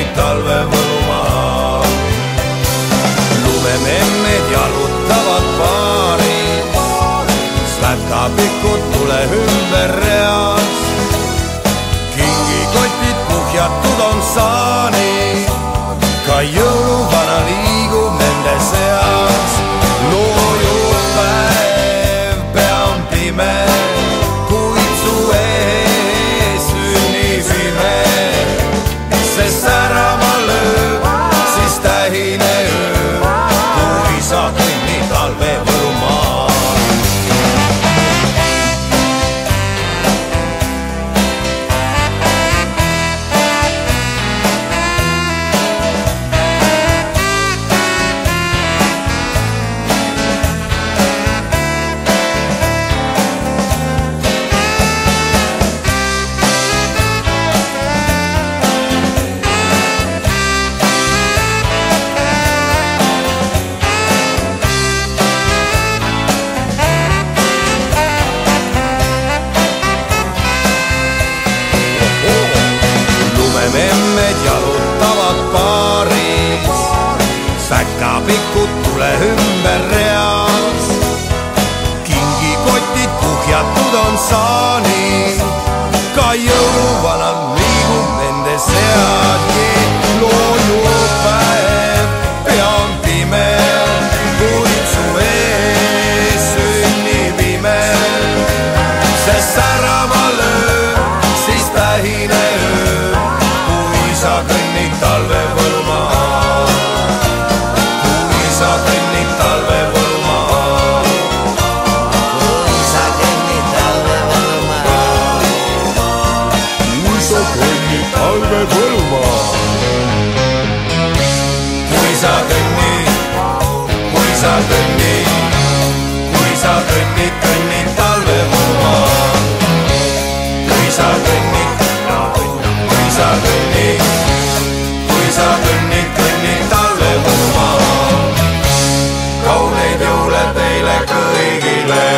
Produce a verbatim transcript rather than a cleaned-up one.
kõnnid talve Võlumaal. Lumememmed jalutavad paaris, slätkapikud tule ümber reas. Kingikotid puhjatud on saani, ka jõuluvana liigub nende seas. Loojub päev, pea on pime, kuid su ees sünnib ime. Sest särama lööb, siis tähine öö, kui sa kõnnid talve Võlumaal. Memmed jalutavad paaris, säkapikud tule ümber reas. Kingikotid puhjatud on saani, ka jõuluvanal liigub nende seadki. Loojub päev, pea on pime, kuid su ees sünnib ime. Sest särama lööb, siis tähine öö, sa kõnnid talve Võlumaal. Kui sa kõnnid talve Võlumaal. Kui sa kõnnid talve Võlumaal. Kui sa kõnnid talve Võlumaal. Kui sa kõnnid, kui sa kõnnid, kui sa kõnnid, kõnnid talve Võlumaal. Kui sa kõnnid, kui sa kõnnid, kui sa kõnnid, kõnnid talve Võlumaal. Kauneid jõule teile kõigile.